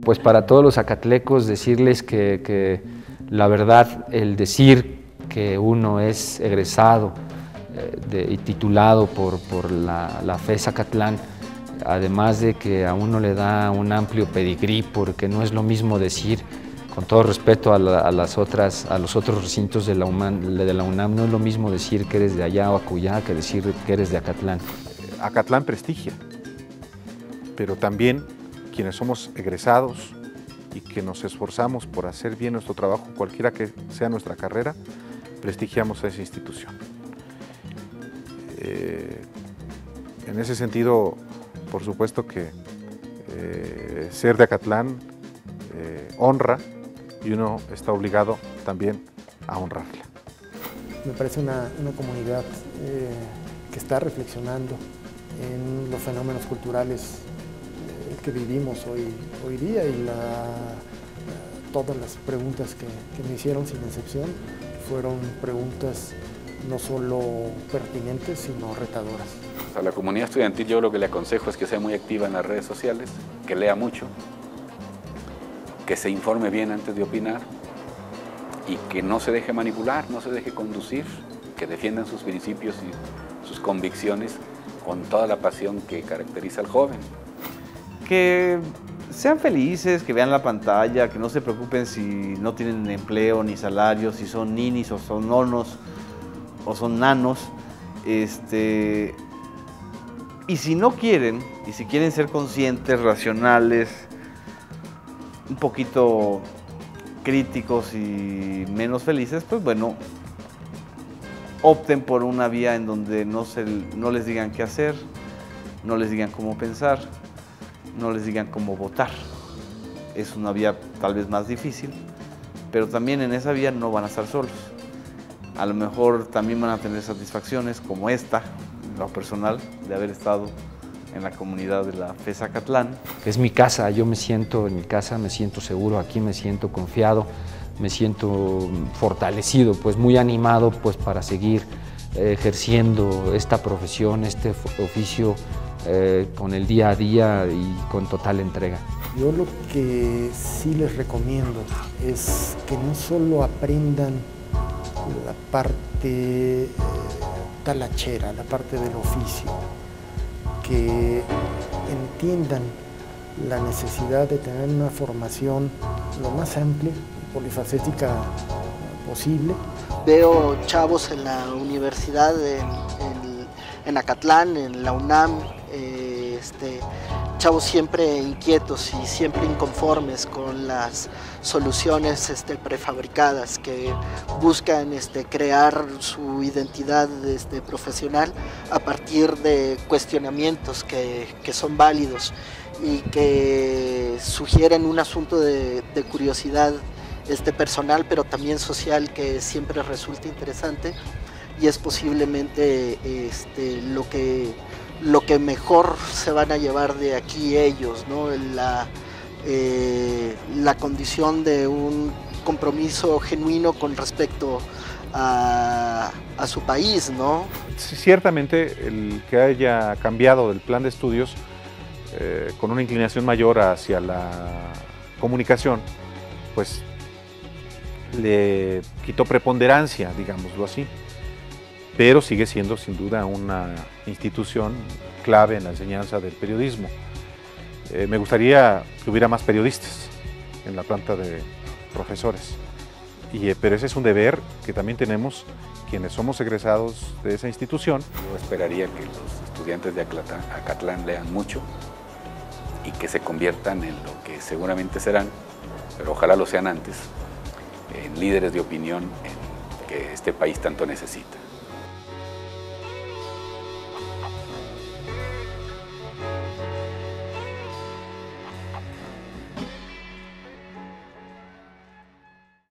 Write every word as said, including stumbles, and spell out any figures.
Pues para todos los zacatlecos decirles que, que la verdad, el decir que uno es egresado eh, de, y titulado por, por la, la F E Zacatlán, además de que a uno le da un amplio pedigrí, porque no es lo mismo decir, con todo respeto a, la, a, las otras, a los otros recintos de la, UMAN, de la UNAM, no es lo mismo decir que eres de allá o acullá que decir que eres de Acatlán. Acatlán prestigia, pero también quienes somos egresados y que nos esforzamos por hacer bien nuestro trabajo, cualquiera que sea nuestra carrera, prestigiamos a esa institución. Eh, en ese sentido, por supuesto que eh, ser de Acatlán eh, honra y uno está obligado también a honrarla. Me parece una, una comunidad eh, que está reflexionando en los fenómenos culturales que vivimos hoy, hoy día y la, todas las preguntas que, que me hicieron sin excepción fueron preguntas no solo pertinentes sino retadoras. A la comunidad estudiantil yo lo que le aconsejo es que sea muy activa en las redes sociales, que lea mucho, que se informe bien antes de opinar y que no se deje manipular, no se deje conducir, que defiendan sus principios y sus convicciones con toda la pasión que caracteriza al joven. Que sean felices, que vean la pantalla, que no se preocupen si no tienen empleo ni salario, si son ninis o son nonos o son nanos. Este, y si no quieren, y si quieren ser conscientes, racionales, un poquito críticos y menos felices, pues bueno, opten por una vía en donde no, se, no les digan qué hacer, no les digan cómo pensar, no les digan cómo votar. Es una vía tal vez más difícil, pero también en esa vía no van a estar solos. A lo mejor también van a tener satisfacciones como esta, en lo personal, de haber estado en la comunidad de la F E Zacatlán. Es mi casa, yo me siento en mi casa, me siento seguro, aquí me siento confiado, me siento fortalecido, pues muy animado pues para seguir eh, ejerciendo esta profesión, este oficio eh, con el día a día y con total entrega. Yo lo que sí les recomiendo es que no solo aprendan la parte eh, talachera, la parte del oficio, que entiendan la necesidad de tener una formación lo más amplia y polifacética posible. Veo chavos en la universidad, en, en, en Acatlán, en la UNAM, eh, este, chavos siempre inquietos y siempre inconformes con las soluciones este, prefabricadas, que buscan este, crear su identidad este, profesional a partir de cuestionamientos que, que son válidos y que sugieren un asunto de, de curiosidad este, personal, pero también social, que siempre resulta interesante y es posiblemente este, lo que lo que mejor se van a llevar de aquí ellos, ¿no? La, eh, la condición de un compromiso genuino con respecto a, a su país, ¿no? Sí, ciertamente el que haya cambiado del plan de estudios eh, con una inclinación mayor hacia la comunicación, pues le quitó preponderancia, digámoslo así, pero sigue siendo sin duda una institución clave en la enseñanza del periodismo. Eh, me gustaría que hubiera más periodistas en la planta de profesores, y, eh, pero ese es un deber que también tenemos quienes somos egresados de esa institución. Yo esperaría que los estudiantes de Acatlán, Acatlán lean mucho y que se conviertan en lo que seguramente serán, pero ojalá lo sean antes, en líderes de opinión en que este país tanto necesita.